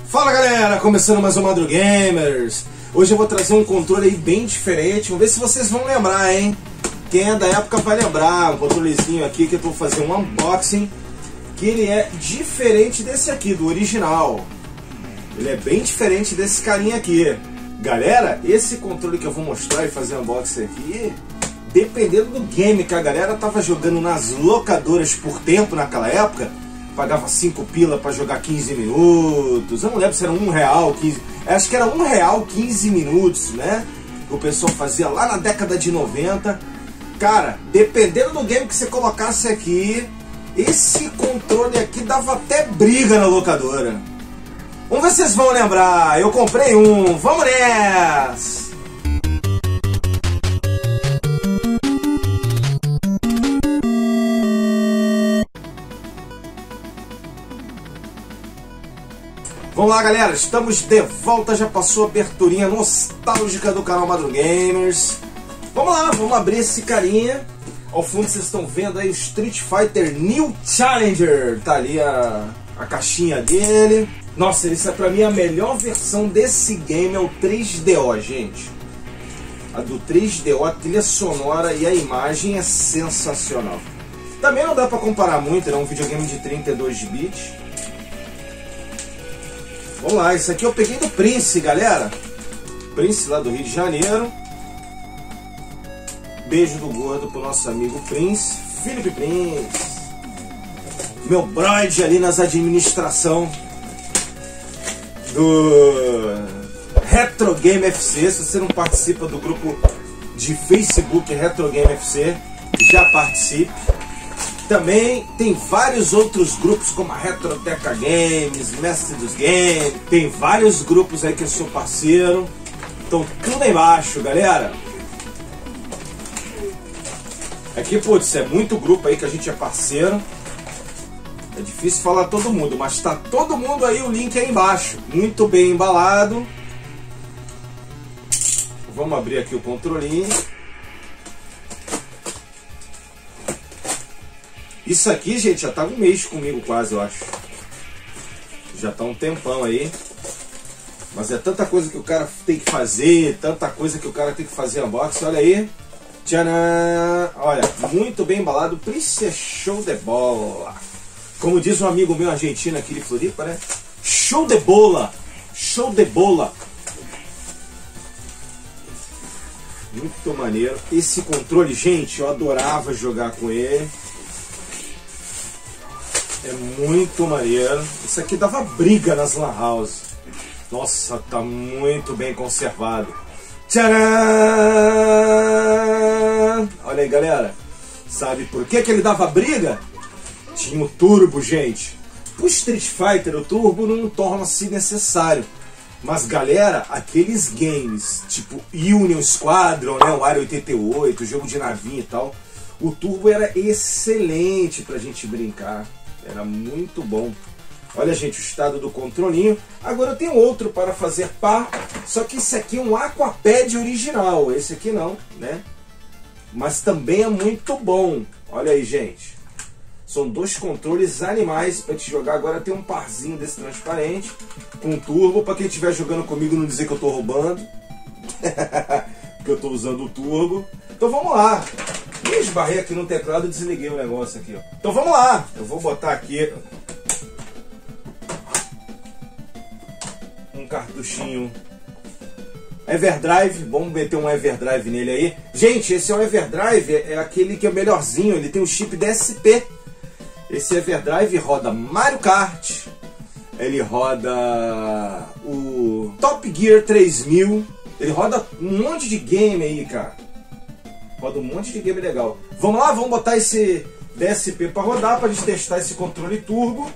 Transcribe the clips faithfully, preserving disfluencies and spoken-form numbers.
Fala galera, começando mais um Madrugamers. Hoje eu vou trazer um controle aí bem diferente. Vamos ver se vocês vão lembrar, hein? Quem é da época vai lembrar. Um controlezinho aqui que eu vou fazer um unboxing, que ele é diferente desse aqui, do original. Ele é bem diferente desse carinha aqui. Galera, esse controle que eu vou mostrar e fazer um unboxing aqui, dependendo do game que a galera tava jogando nas locadoras por tempo naquela época, pagava cinco pila para jogar quinze minutos. Eu não lembro se era um real, quinze. Acho que era um real quinze minutos, né? O pessoal fazia lá na década de noventa. Cara, dependendo do game que você colocasse aqui, esse controle aqui dava até briga na locadora. Vamos ver se vocês vão lembrar. Eu comprei um. Vamos nessa! Vamos lá galera, estamos de volta, já passou a aberturinha nostálgica do canal Madrugamers. Vamos lá, vamos abrir esse carinha. Ao fundo vocês estão vendo aí o Street Fighter New Challenger. Tá ali a, a caixinha dele. Nossa, isso é pra mim a melhor versão desse game, é o três D O, gente. A do três D O, a trilha sonora e a imagem é sensacional. Também não dá pra comparar muito, é um videogame de trinta e dois bits. Vamos lá, isso aqui eu peguei do Prince, galera. Prince lá do Rio de Janeiro. Beijo do gordo pro nosso amigo Prince, Felipe Prince. Meu brother ali nas administração do Retro Game F C. Se você não participa do grupo de Facebook Retro Game F C, já participe. Também tem vários outros grupos como a Retroteca Games, Mestre dos Games. Tem vários grupos aí que eu sou parceiro. Então tudo aí embaixo, galera. Aqui, putz, é muito grupo aí que a gente é parceiro. É difícil falar todo mundo, mas tá todo mundo aí, o link aí embaixo. Muito bem embalado. Vamos abrir aqui o controlinho. Isso aqui, gente, já tá um mês comigo quase, eu acho. Já tá um tempão aí. Mas é tanta coisa que o cara tem que fazer, tanta coisa que o cara tem que fazer unboxing. Olha aí. Tcharam! Olha, muito bem embalado. Prince, show de bola. Como diz um amigo meu argentino aqui de Floripa, né? Show de bola! Show de bola! Muito maneiro. Esse controle, gente, eu adorava jogar com ele. É muito maneiro. Isso aqui dava briga nas lan house. Nossa, tá muito bem conservado. Tcharam! Olha aí, galera. Sabe por que que ele dava briga? Tinha o turbo, gente. Pro Street Fighter, o turbo não torna-se necessário. Mas, galera, aqueles games, tipo Union Squadron, né, o Área oitenta e oito, o jogo de navinha e tal, o turbo era excelente pra gente brincar. Era muito bom. Olha, gente, o estado do controlinho. Agora eu tenho outro para fazer par. Só que esse aqui é um Aquapad original. Esse aqui não, né? Mas também é muito bom. Olha aí, gente. São dois controles animais para te jogar. Agora tem um parzinho desse transparente com turbo. Para quem estiver jogando comigo não dizer que eu estou roubando. Porque eu estou usando o turbo. Então vamos lá. Eu esbarrei aqui no teclado e desliguei o negócio aqui, ó. Então vamos lá. Eu vou botar aqui um cartuchinho Everdrive. Vamos meter um Everdrive nele aí. Gente, esse é um Everdrive, é aquele que é o melhorzinho. Ele tem um chip D S P. Esse Everdrive roda Mario Kart. Ele roda o Top Gear três mil. Ele roda um monte de game aí, cara. Roda um monte de game legal. Vamos lá, vamos botar esse D S P para rodar, para gente testar esse controle turbo.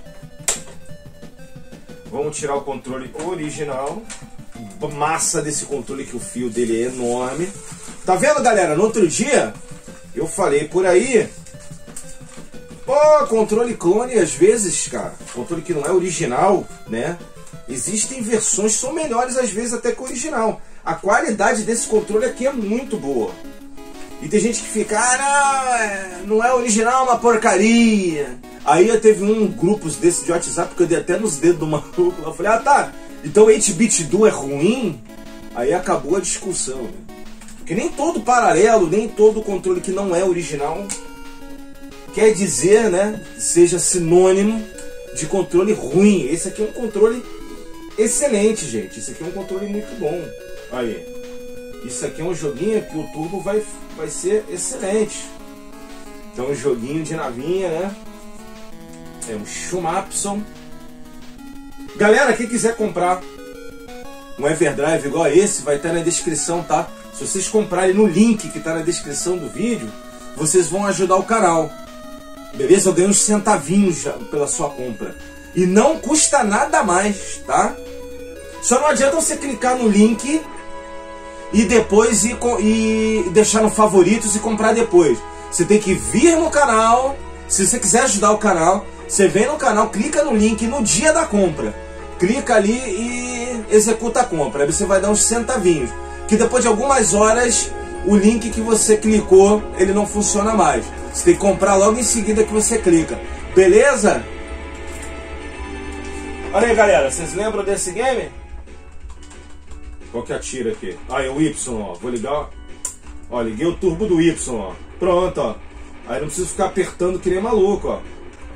Vamos tirar o controle original. Massa desse controle que o fio dele é enorme. Tá vendo, galera? No outro dia eu falei por aí, pô, controle clone às vezes, cara, controle que não é original, né? Existem versões que são melhores às vezes até que o original. A qualidade desse controle aqui é muito boa. E tem gente que fica, ah, não, não é original, é uma porcaria. Aí teve um grupo desse de WhatsApp que eu dei até nos dedos do maluco. Eu falei, ah tá, então o oito bit do é ruim? Aí acabou a discussão, né? Porque nem todo paralelo, nem todo controle que não é original quer dizer, né, seja sinônimo de controle ruim. Esse aqui é um controle excelente, gente. Esse aqui é um controle muito bom. Aí. Isso aqui é um joguinho que o turbo vai, vai ser excelente. Então um joguinho de navinha, né? É um Shumapson. Galera, quem quiser comprar um Everdrive igual a esse, vai estar na descrição, tá? Se vocês comprarem no link que está na descrição do vídeo, vocês vão ajudar o canal. Beleza? Eu ganho uns centavinhos já pela sua compra. E não custa nada mais, tá? Só não adianta você clicar no link e depois ir, e deixar no favoritos e comprar depois. Você tem que vir no canal. Se você quiser ajudar o canal, você vem no canal, clica no link no dia da compra. Clica ali e executa a compra. Aí você vai dar uns centavinhos. Que depois de algumas horas, o link que você clicou, ele não funciona mais. Você tem que comprar logo em seguida que você clica. Beleza? Olha aí, galera. Vocês lembram desse game? Qual que atira aqui? Ah, é o Y, ó. Vou ligar, ó. Liguei o turbo do Y, ó. Pronto, ó. Aí não preciso ficar apertando que nem maluco, ó.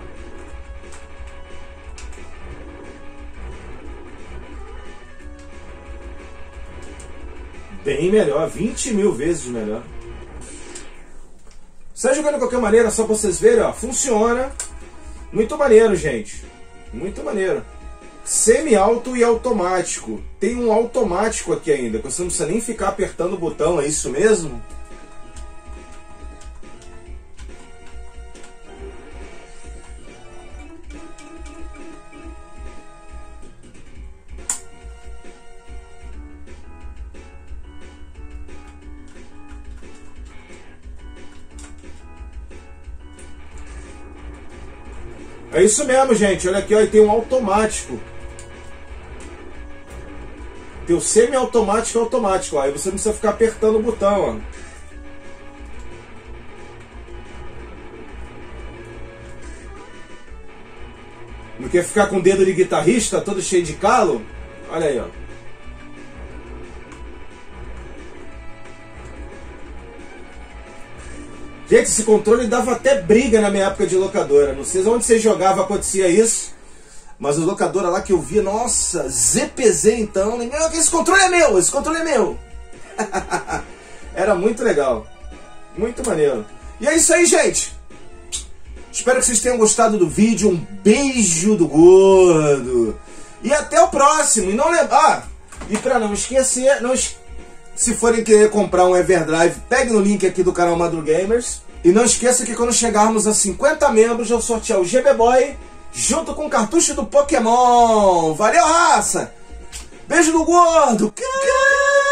Bem melhor, vinte mil vezes melhor. Sai jogando de qualquer maneira, só pra vocês verem, ó. Funciona. Muito maneiro, gente. Muito maneiro. Semi-alto e automático. Tem um automático aqui ainda, que você não precisa nem ficar apertando o botão, é isso mesmo? É isso mesmo, gente. Olha aqui, ó, e tem um automático. Tem o semi-automático e automático. Ó. Aí você não precisa ficar apertando o botão. Ó. Não quer ficar com o dedo de guitarrista todo cheio de calo? Olha aí, ó. Gente, esse controle dava até briga na minha época de locadora. Não sei onde você jogava, acontecia isso. Mas a locadora lá que eu via, nossa, Z P Z então. Esse controle é meu, esse controle é meu. Era muito legal. Muito maneiro. E é isso aí, gente. Espero que vocês tenham gostado do vídeo. Um beijo do gordo. E até o próximo. E não lembra... Ah, e pra não esquecer, não esquecer. Se forem querer comprar um Everdrive, pegue no link aqui do canal Madrugamers. E não esqueça que quando chegarmos a cinquenta membros, eu sorteio o G B Boy junto com o cartucho do Pokémon. Valeu, raça! Beijo do gordo!